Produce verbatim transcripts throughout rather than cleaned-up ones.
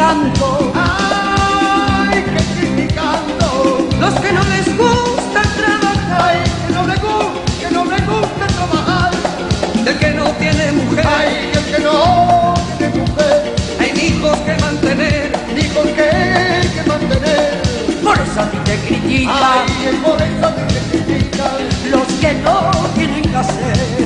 criticando. Ay, que criticando. Los que no les gusta trabajar. Ay, que no le gusta, que no le gusta trabajar. Del que no tiene mujer. Ay, el que no tiene mujer. Hay hijos que mantener. Hijos que hay que mantener. Por eso a ti te critican. Ay, es por eso que te critican. Los que no tienen que hacer.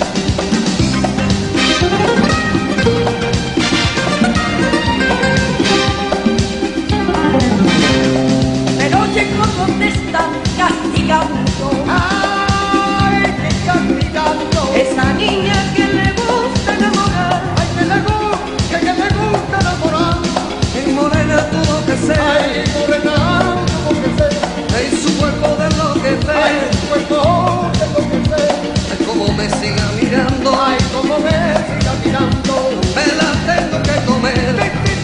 Pero llegó donde están castigando. Ay, que castigando. Esa niña que le gusta enamorar. Ay, que le gusta, que le gusta enamorar. En morena tuvo que ser. Ay, morena, como que sé. En su cuerpo de lo que Ay, ve. su cuerpo de lo que sé. Ay, como me siga mirando. Ay, como me siga mirando. Me la tengo que comer.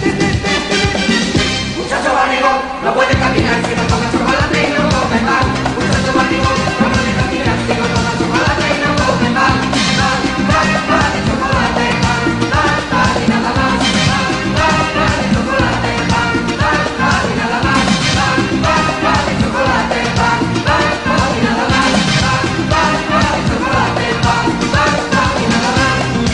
Muchacho barrigón, no puede caminar si no toma chocolate y no come pan. Muchacho barrigón, no puede caminar si no toma chocolate y no come pan. Pan, pan, pan de chocolate, pan, pan, pan y nada más. Pan, pan, pan de chocolate, pan, pan, pan y nada más. Pan, pan, pan de chocolate, pan, pan, pan y nada más. Pan, pan, pan de chocolate, pan, pan, pan y nada más.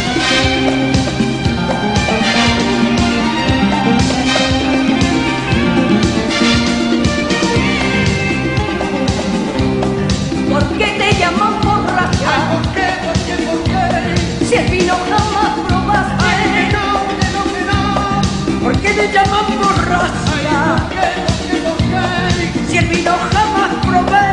¿Por qué te llaman borracha? Ay, ¿por qué, por qué, por qué? Si el vino jamás probaste. Ay, que no, que no, que no. ¿Por qué te llaman borracha? Ay, ¿por qué, por qué, por qué? Si el vino jamás probé.